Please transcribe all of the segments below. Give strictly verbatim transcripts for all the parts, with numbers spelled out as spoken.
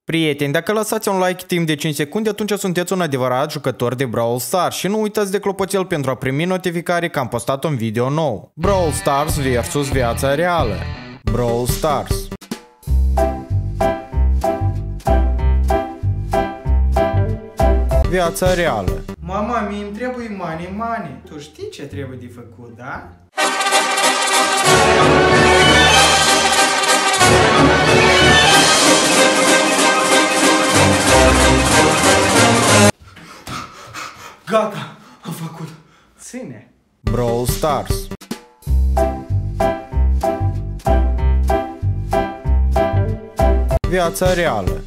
Prieteni, dacă lăsați un like timp de cinci secunde, atunci sunteți un adevărat jucător de Brawl Stars și nu uitați de clopoțel pentru a primi notificare că am postat un video nou. Brawl Stars versus Viața Reală. Brawl Stars. Viața Reală. Mama, mie îmi trebuie money, money. Tu știi ce trebuie de făcut, da? Gata, am făcut. Ține. Brawl Stars. Viața Reală.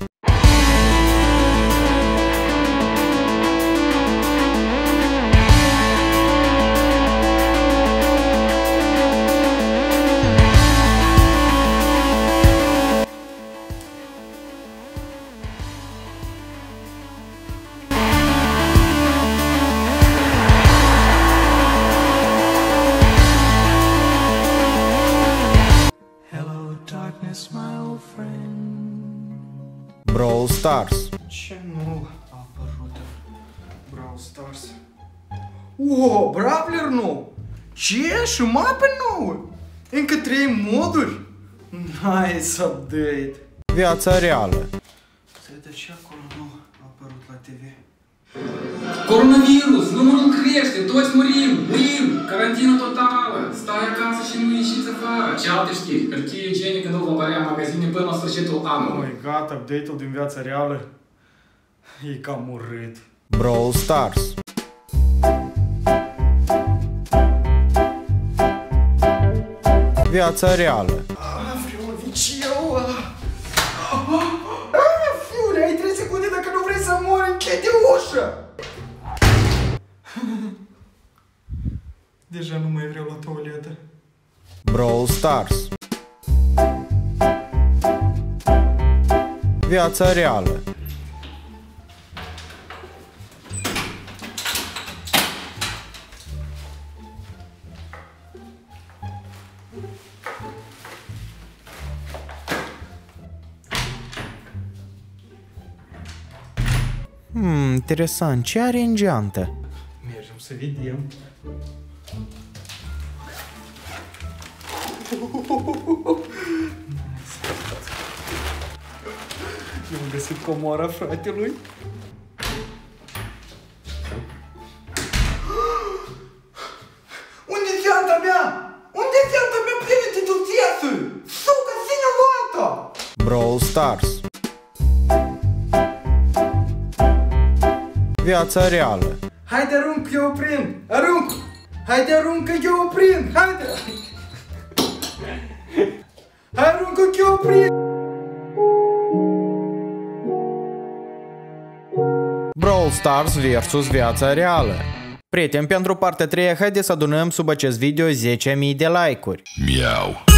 Brawl Stars. Ce nou a apărut Brawl Stars? Wow, Brawler nou! Ce? Și mapă nouă? Încă trei moduri? Nice update! Viața Reală. Să de ce acolo nou a apărut la T V? Coronavirus, numărul crește, toți murim, murim, carantină totală, stai acasă și nu ieșiți afară. Ce alte știri? Hârtie igienică nu va apărea în magazine până la sfârșitul anului. Oh my god, update-ul din Viața Reală e cam urât. Brawl Stars. Viața Reală. Ah, vreau un viciu! Ah, fiule, ai trei secunde dacă nu vrei să mori, închide ușa! Deja nu mai vreau la toaletă. Brawl Stars. Viața Reală. Hmm, interesant. Ce are în geantă? Mergem să vedem. Eu am găsit comoara fratelui. Unde-i fianta mea? Unde-i fianta mea plină de dulceață? Sucă, ține luata! Brawl Stars. Viața Reală. Haide, arunc, eu o prind! Arunc! Haide, arunc, eu o prind! Haide! Arunc, eu o prind! Brawl Stars versus Viața Reală. Prieteni, pentru partea a treia, haideți să adunăm sub acest video zece mii de like-uri. Miau.